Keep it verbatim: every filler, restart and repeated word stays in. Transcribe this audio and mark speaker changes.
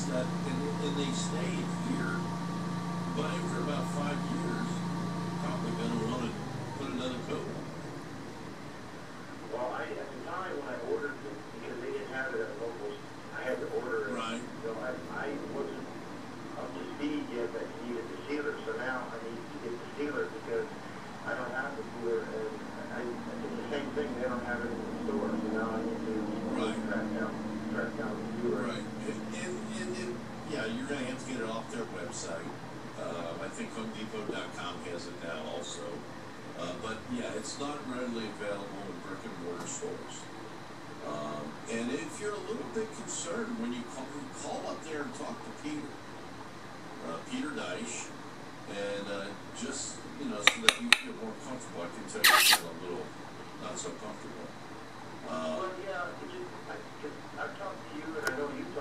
Speaker 1: is that, and, and they stayed here, but after about five years, probably going to want to put another coat on.
Speaker 2: Well, I, at the time when I ordered it, because they didn't have it at locals, I had to order it.
Speaker 1: Right.
Speaker 2: So I, I wasn't up to speed yet that I needed the sealer. So now I need to get the sealer because I don't have the sealer. And I, I did the same thing. They don't have it in the store. So now I need to
Speaker 1: right.
Speaker 2: track down, track down the sealer.
Speaker 1: Right. And, and, and, and yeah, you're going to have to get it off their website. Uh, I think Home Depot dot com has it now also. Uh, but yeah, it's not readily available in brick and mortar stores. Um, and if you're a little bit concerned when you call, call up there and talk to Peter, uh, Peter Deich, and uh, just, you know, so that you feel more comfortable. I can tell you feel a little not so comfortable. Uh,
Speaker 2: well, yeah, I, I've talked to you, and I know you